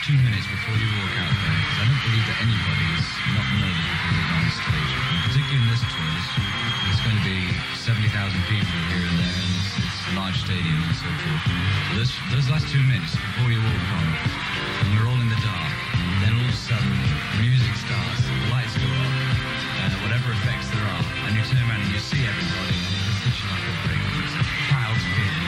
last 2 minutes before you walk out there, because I don't believe that anybody is not nervous before they go on stage. And particularly in this tour, there's going to be 70,000 people here and there, and it's a large stadium and so forth. So those last 2 minutes before you walk on, and you're all in the dark, and then all of a sudden, music starts, the lights go up, whatever effects there are, and you turn around and you see everybody, and it just hits you like a brick. It's a proud feeling.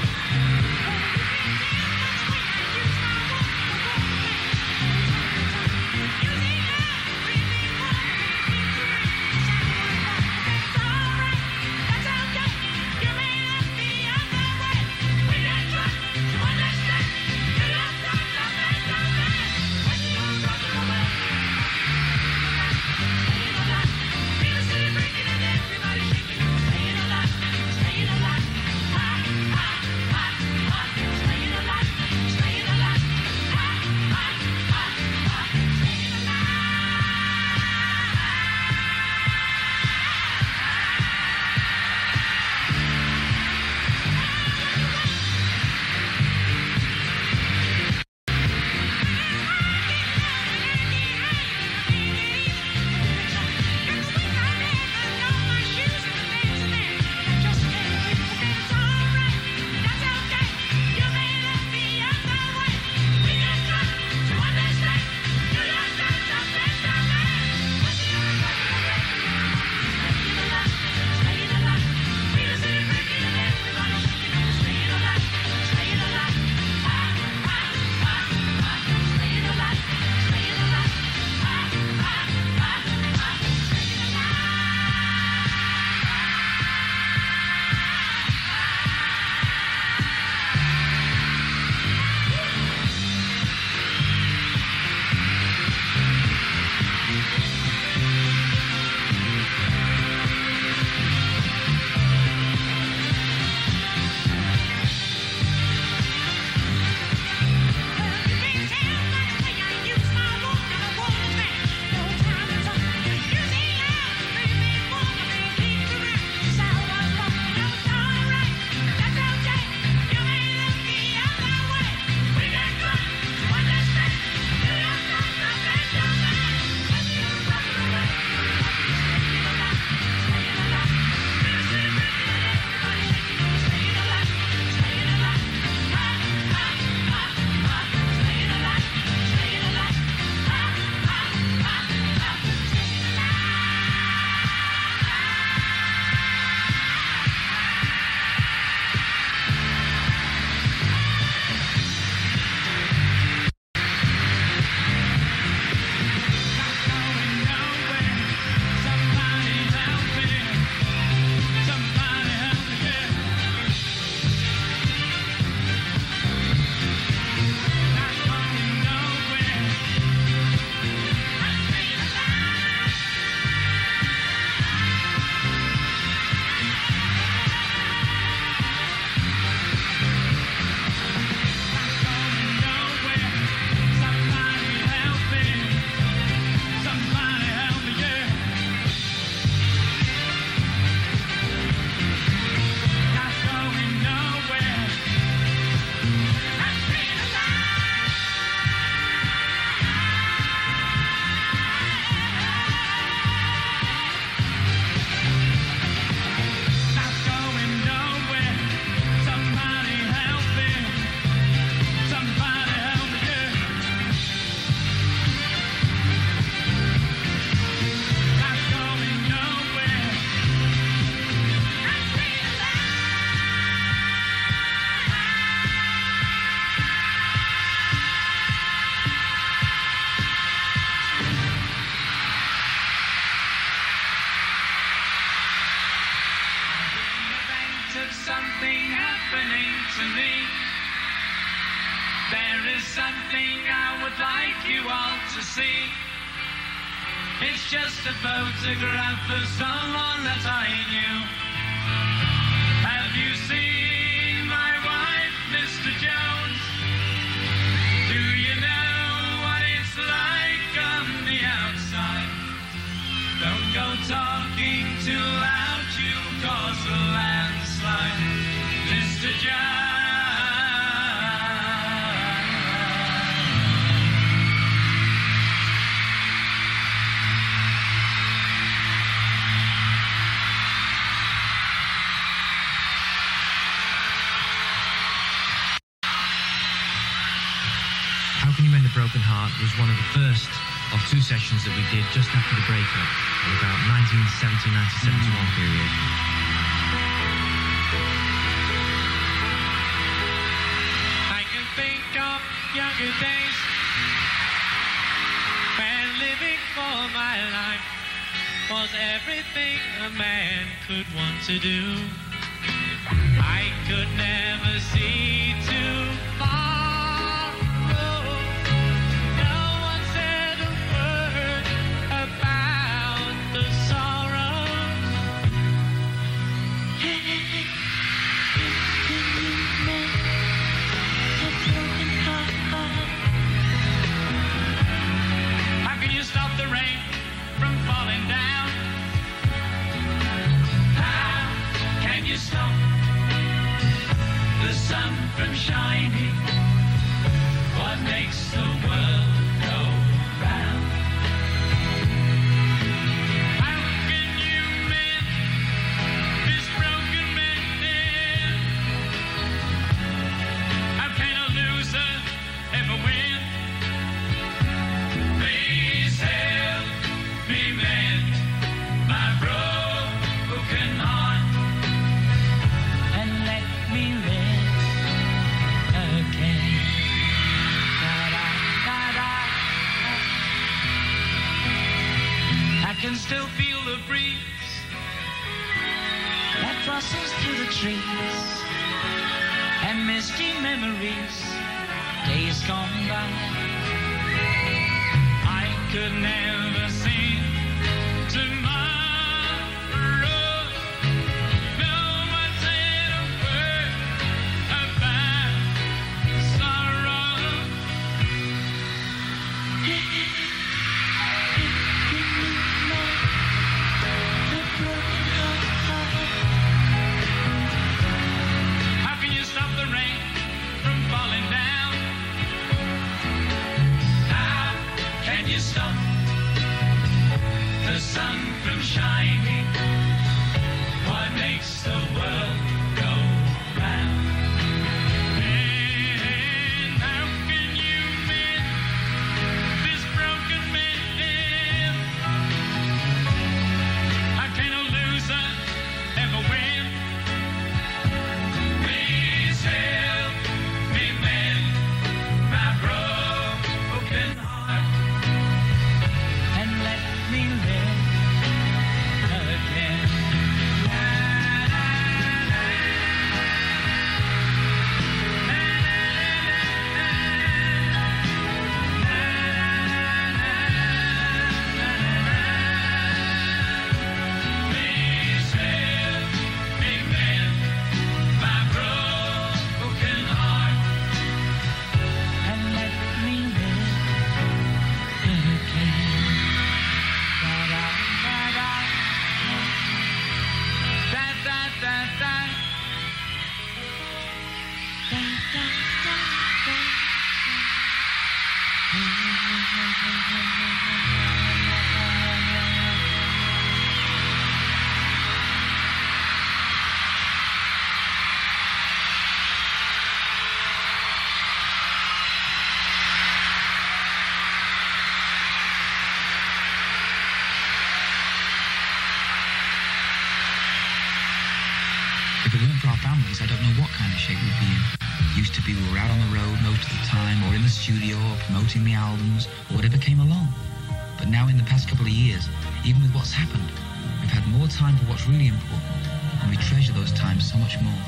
It's just a photograph of someone that I knew. Have you seen my wife, Mr. Jones? Do you know what it's like on the outside? Don't go talking too loud, you'll cause a landslide, Mr. Jones. Broken Heart was one of the first of two sessions that we did just after the breakup, in about 1970-1971 period. I can think of younger days when living for my life was everything a man could want to do. I could never see too far. No one said a word about the sorrows. How can you stop the rain from falling down? How can you stop the sun from shining? What makes the world go round? How can you mend this broken man? How can a loser ever win? Please help me mend my broken heart and let me live again. I can still feel the breeze that rustles through the trees and misty memories, days gone by. I could never see tomorrow. No one said a word about sorrow. How can you stop the rain from falling down? How can you stop the sun from shining? What makes the world go round? And how can you mend this broken man? How can a loser ever win? Please help me mend my broken heart and let me live again. Please help me mend my broken heart and let me live again. If it weren't for our families, I don't know what kind of shape we'd be in. Used to be we were out on the road most of the time, or in the studio, or promoting the albums, or whatever came along. But now in the past couple of years, even with what's happened, we've had more time for what's really important, and we treasure those times so much more.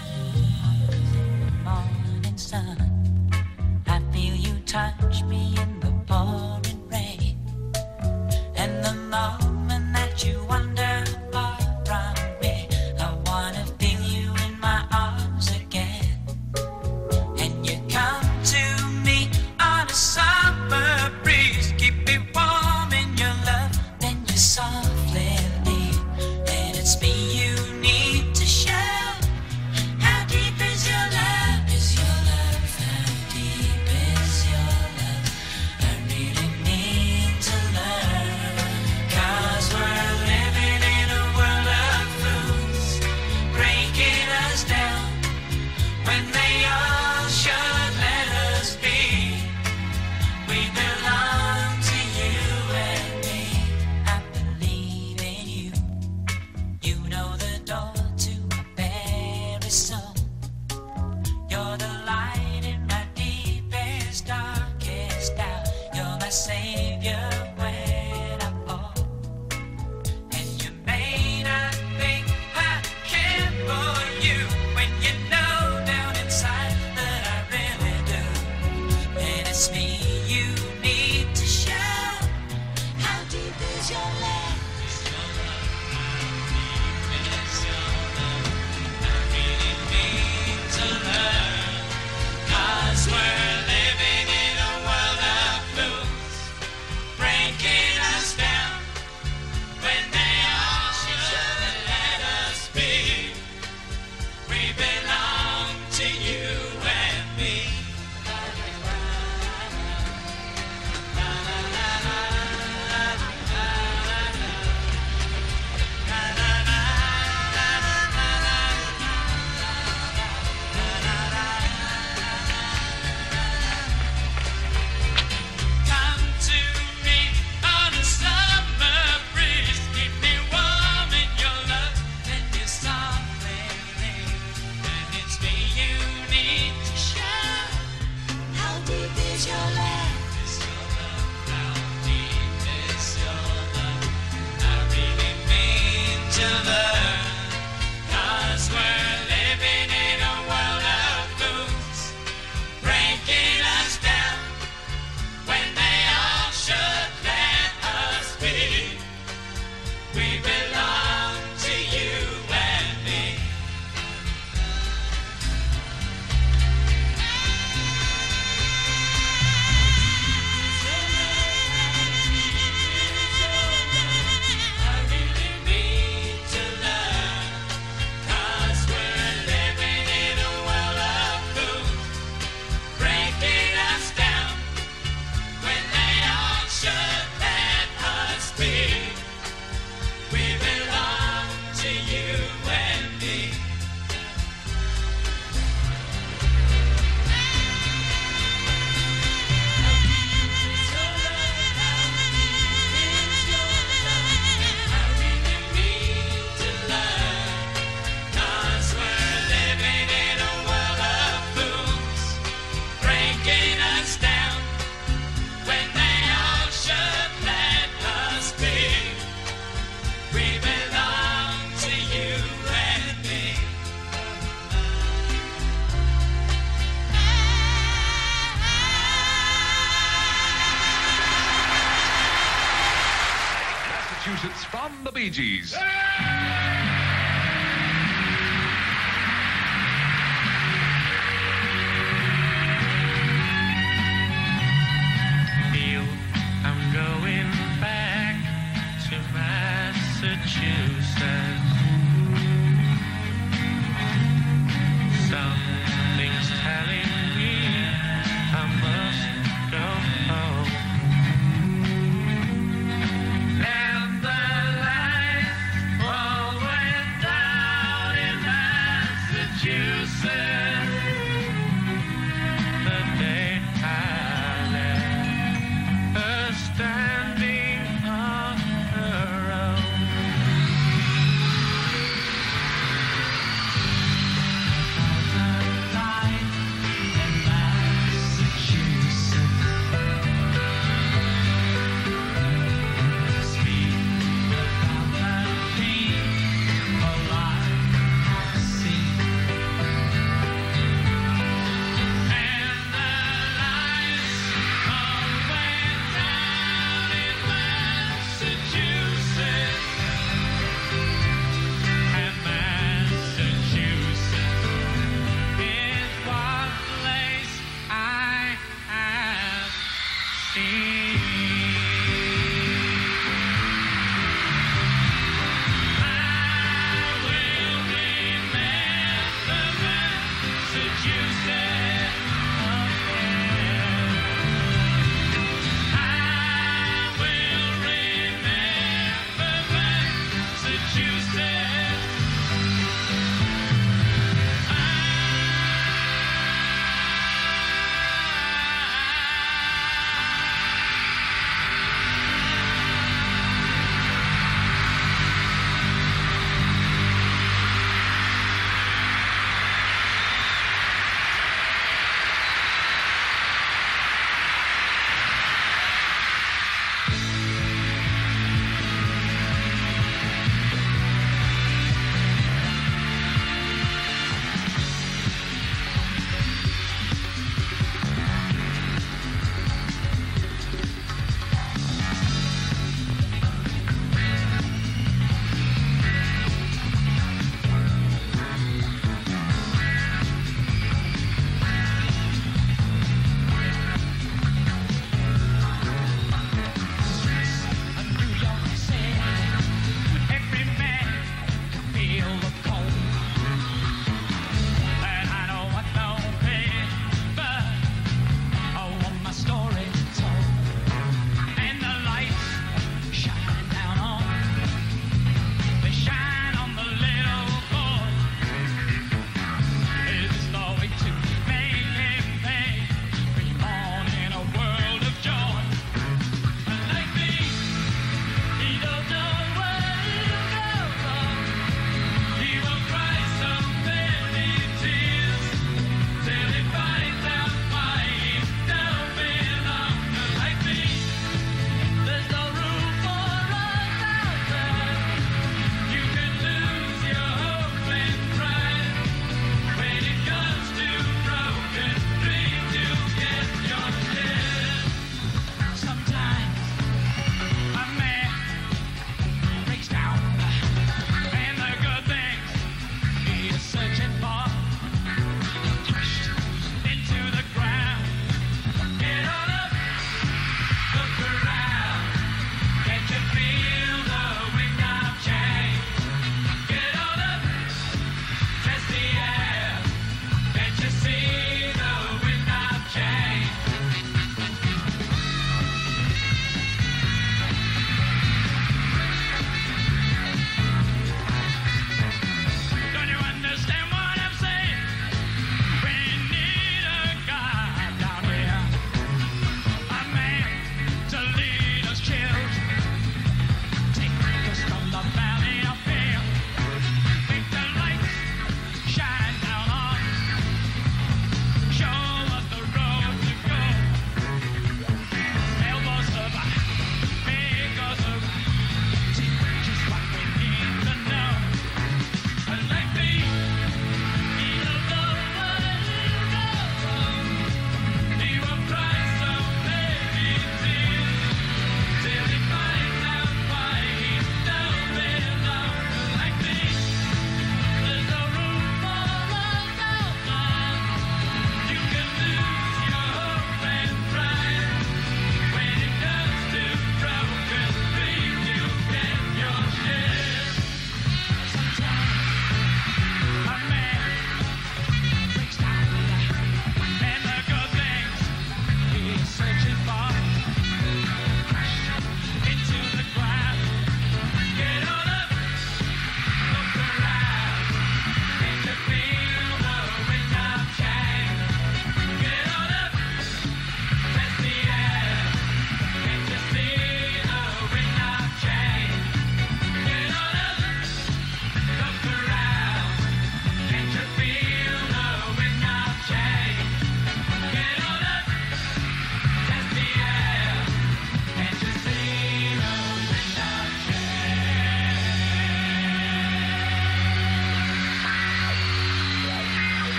Morning sun, I feel you touch me in the pouring rain, and the moment that you wander far from me, I wanna feel you in my arms again, and you come to me on a summer breeze, keep me warm in your love, then you softly leave, and it's me you need to show. How deep is your love? Is your love? How deep is your love? I really must be. We belong to you and me. I really need to learn, 'cause we're living in a world of fools, breaking us down when they all should let us be. We belong to you and me. I really need to learn, 'cause we're living in a world of fools, breaking us down when they all should let us be. We belong to you and me. Massachusetts from the Bee Gees. Feel I'm going back to Massachusetts. Something's telling me I must go home. And the lights all went out in Massachusetts the day I left her standing on her own.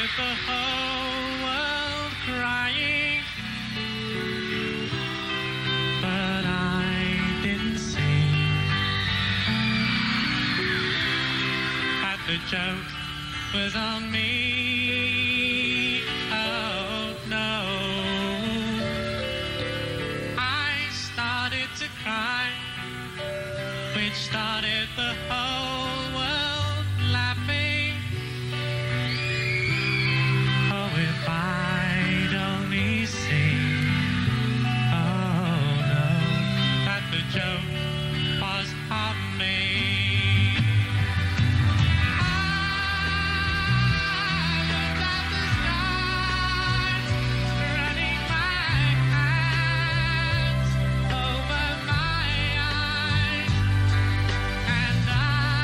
heard the whole world crying, but I didn't see that the joke was on me. Oh no, I started to cry, which started the whole world laughing. Oh, if I'd only seen, oh no, that the joke was on me. I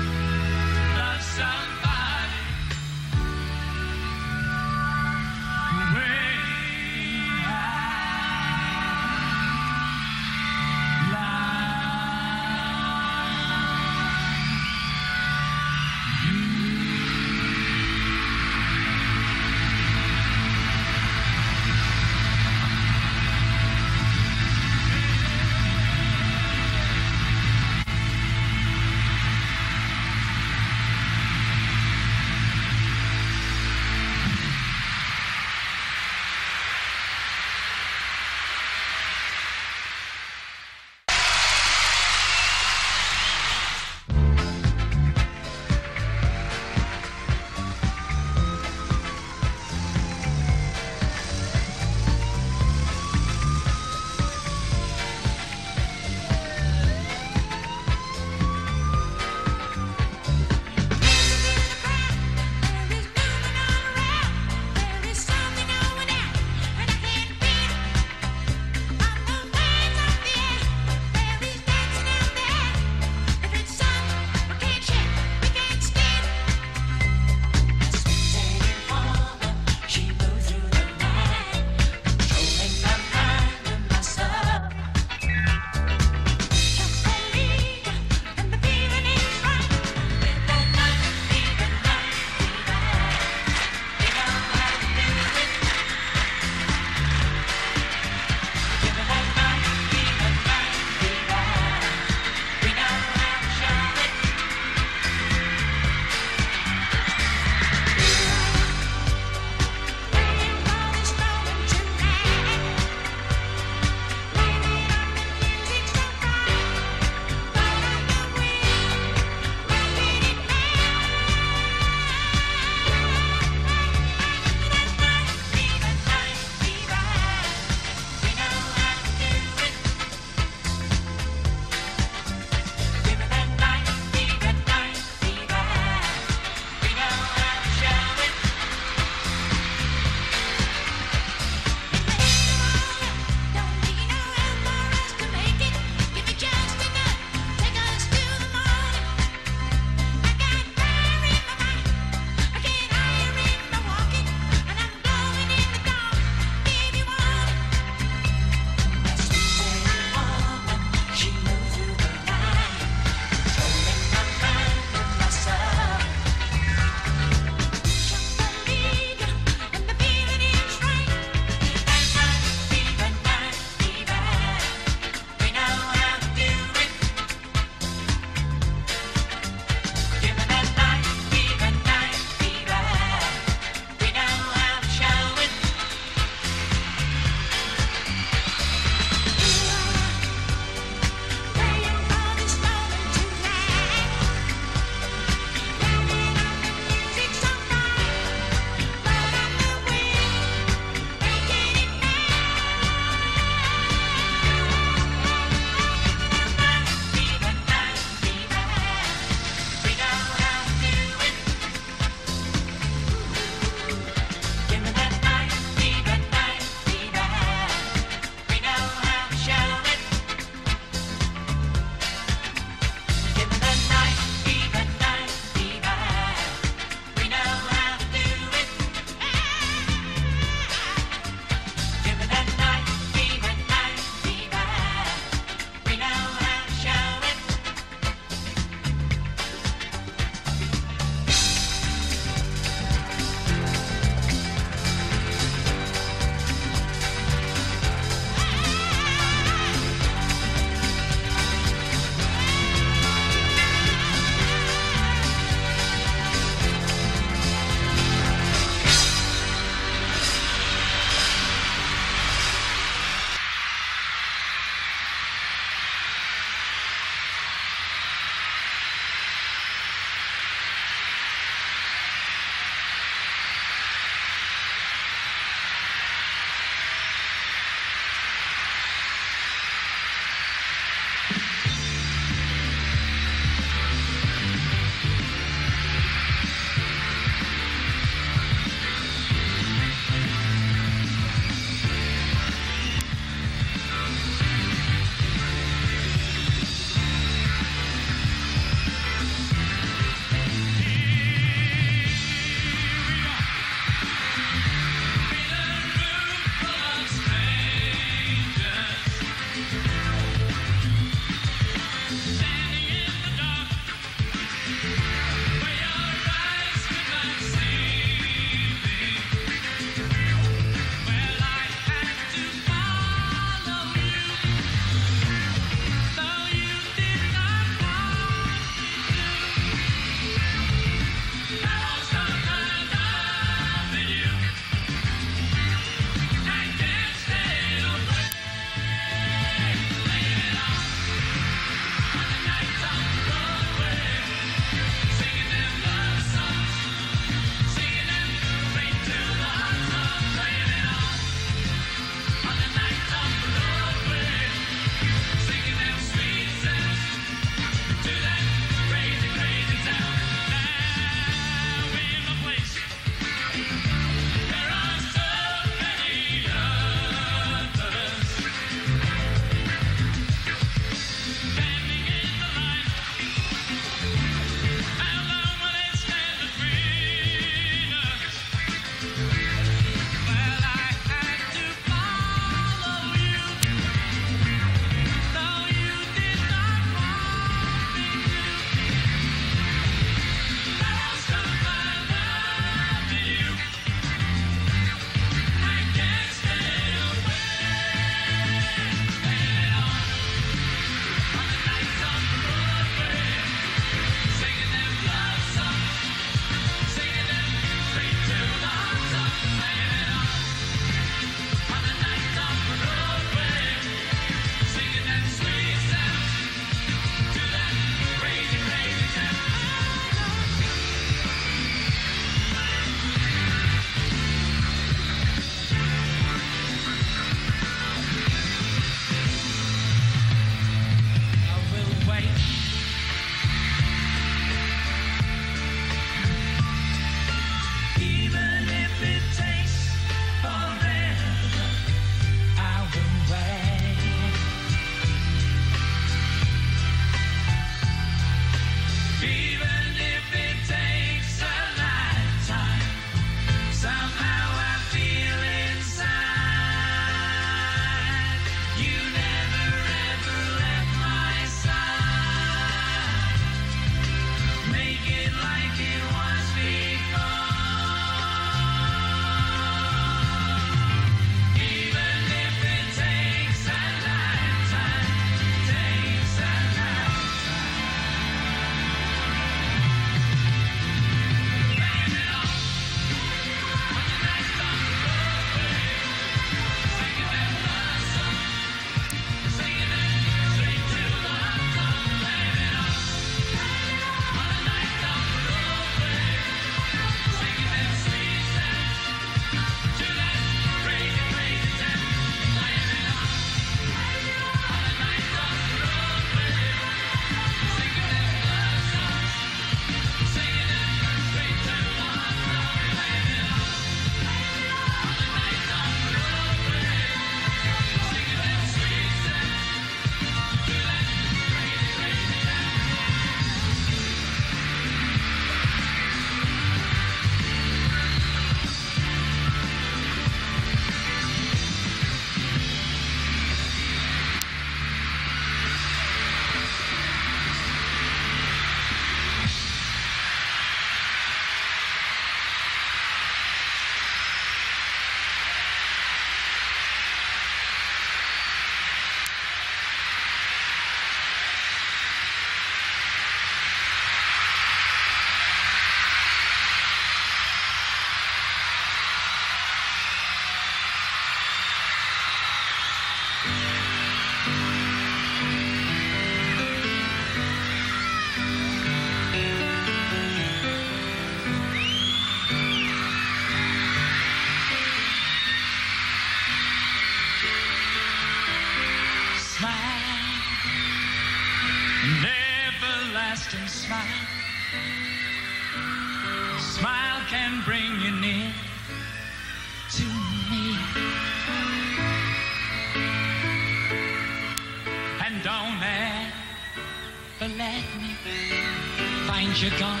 find you gone?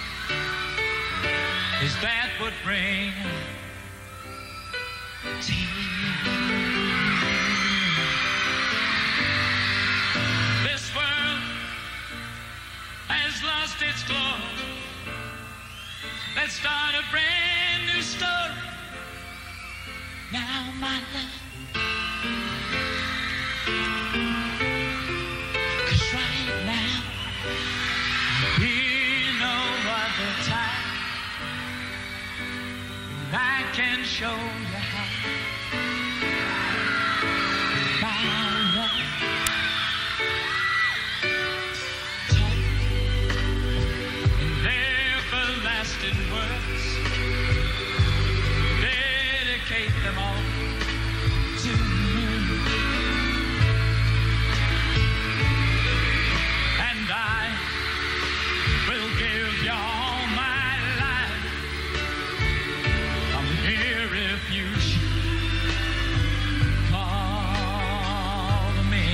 Is that what brings this world has lost its glow. Let's start a brand new story. Now, my love, 'cause right now we know what the time. I can show you how. My love, talk in everlasting words. Dedicate them all to me. And I will give you all my life. I'm here if you should call me.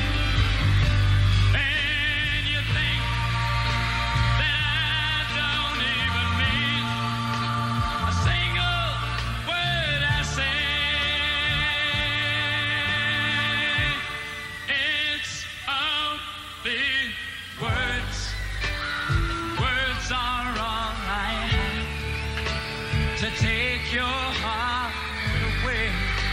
And you think that I don't even mean a single word I say. It's only words. Words are all I have to take your heart away.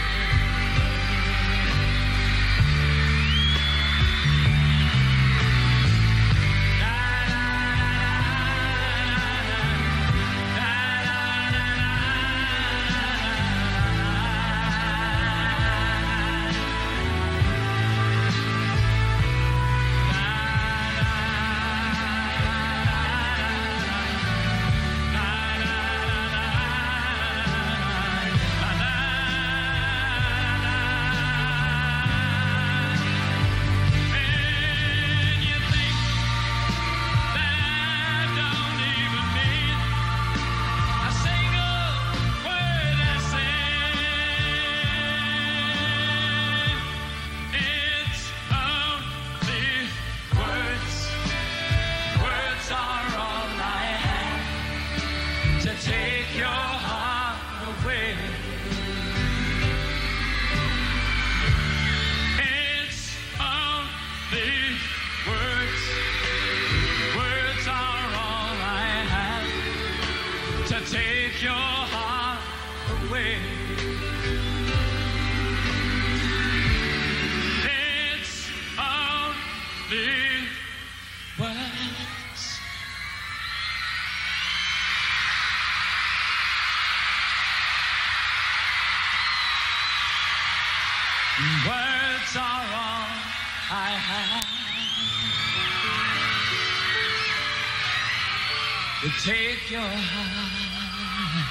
Take your heart away. It's only words. Words are all I have to take your heart away. It's only words. Words are all I have to take your heart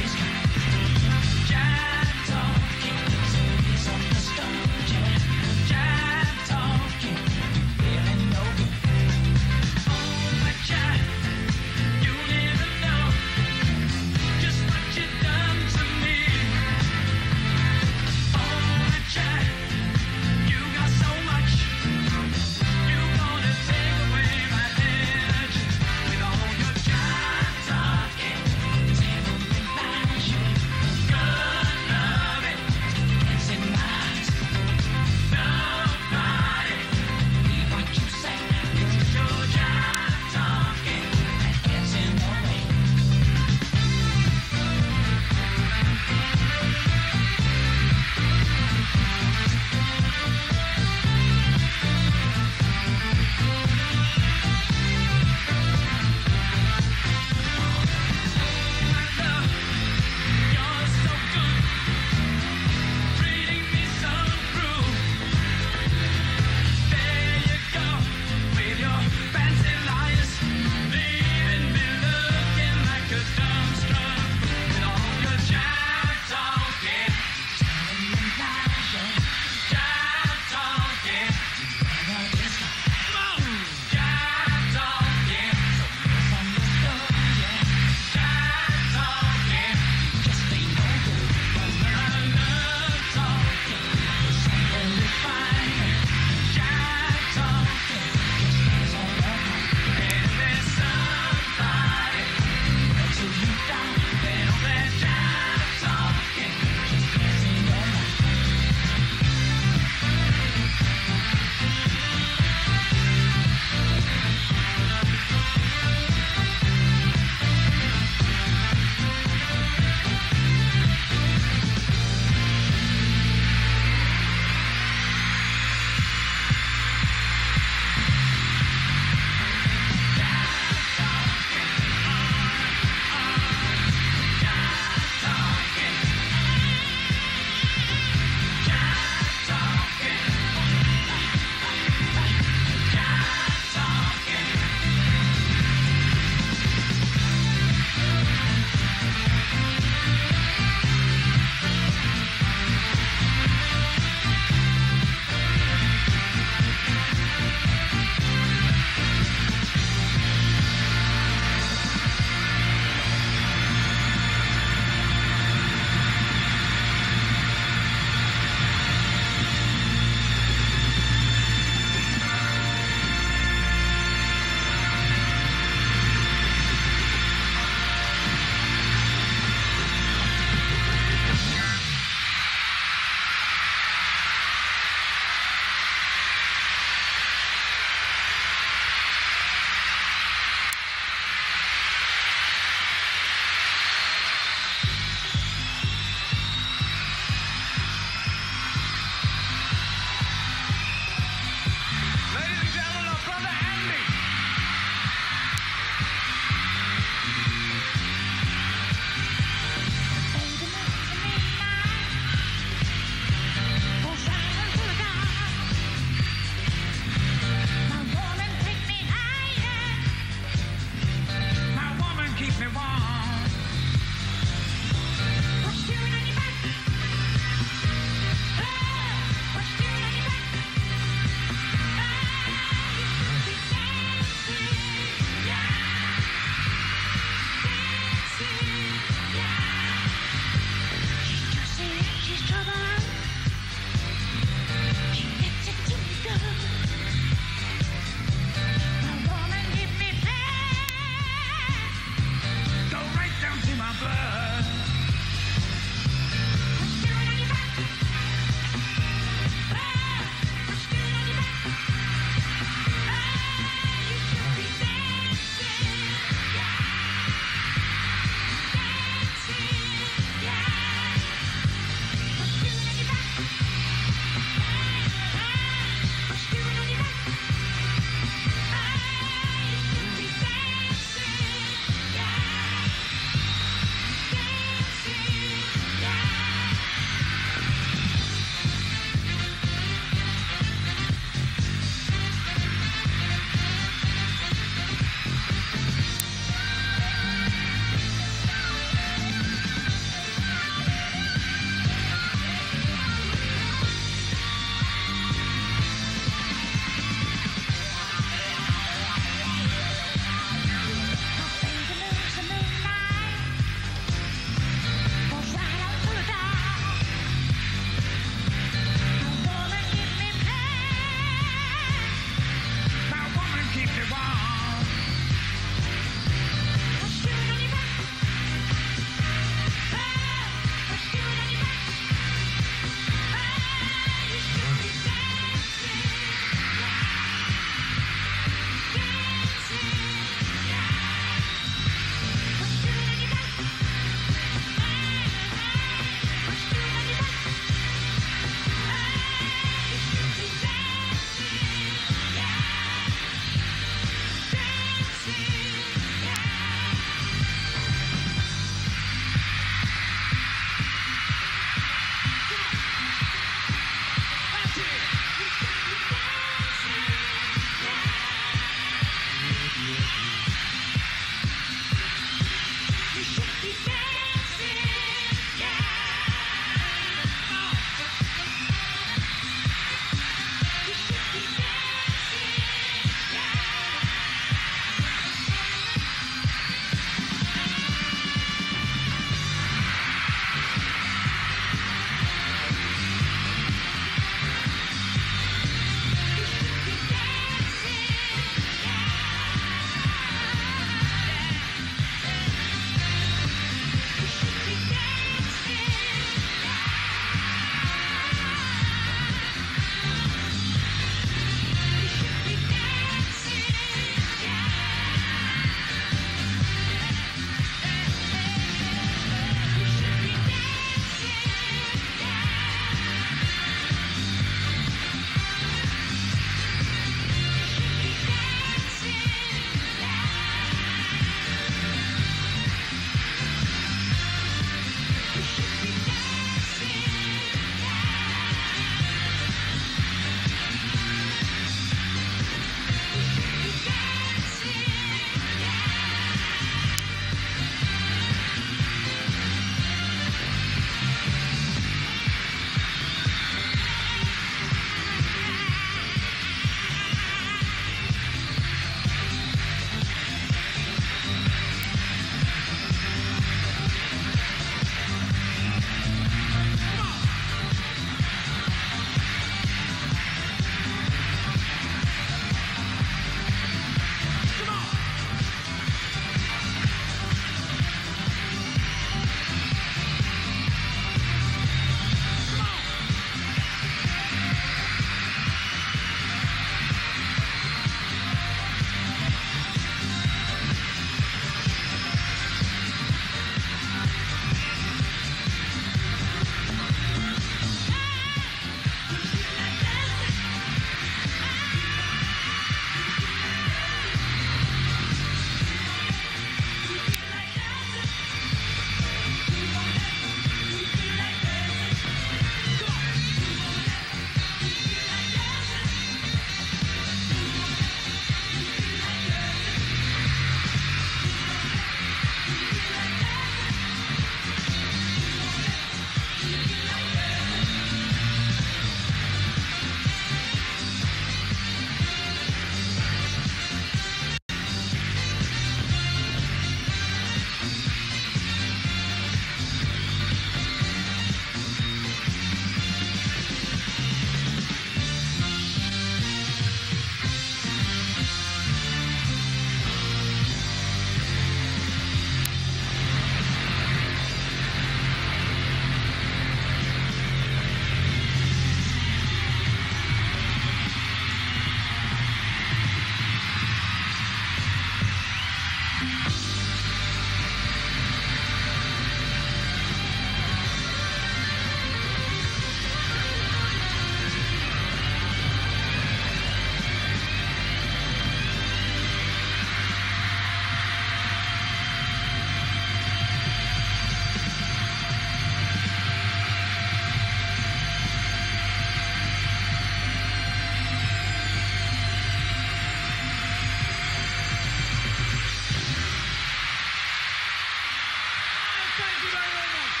Thank you very, very much.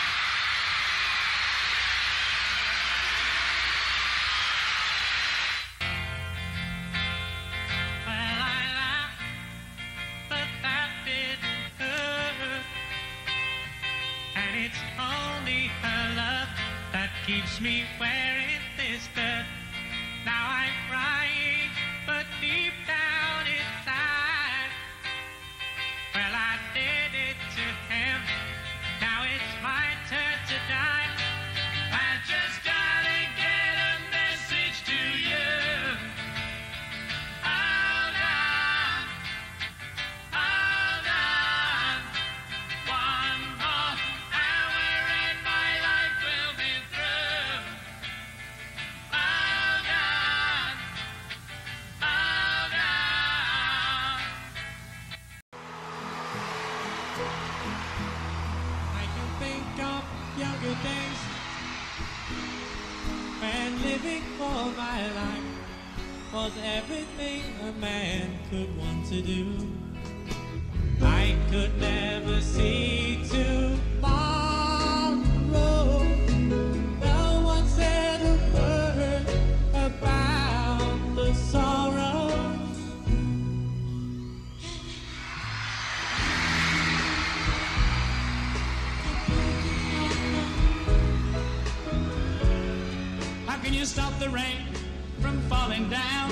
Well, I laughed, but that didn't hurt. And it's only her love that keeps me wearing this skirt. Now I'm crying, but deep down inside, well, I did it to him. Now it's my turn to die. I just gotta get a message to you. Hold on, hold on. One more hour and my life will be through. Hold on, hold on. I can think of younger days when living for my life was everything a man could want to do. I could never see tomorrow. No one said a word about the sorrow. How can you stop the rain from falling down?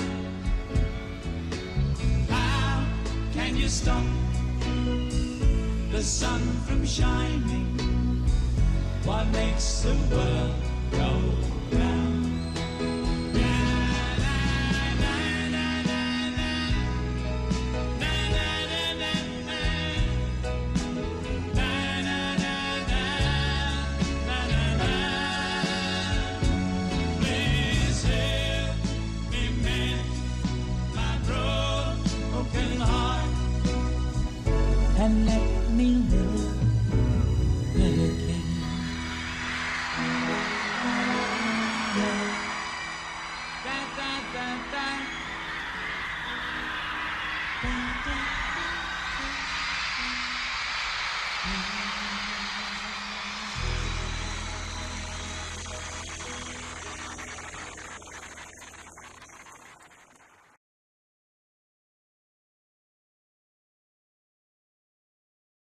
How can you stop the sun from shining? What makes the world go round?